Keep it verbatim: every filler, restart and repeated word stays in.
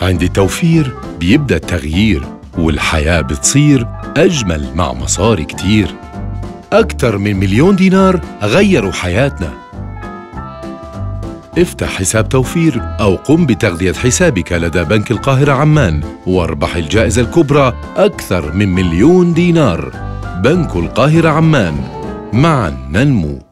عند التوفير بيبدأ التغيير، والحياة بتصير أجمل مع مصاري كتير. أكتر من مليون دينار غيروا حياتنا. افتح حساب توفير أو قم بتغذية حسابك لدى بنك القاهرة عمان واربح الجائزة الكبرى أكثر من مليون دينار. بنك القاهرة عمان، معاً ننمو.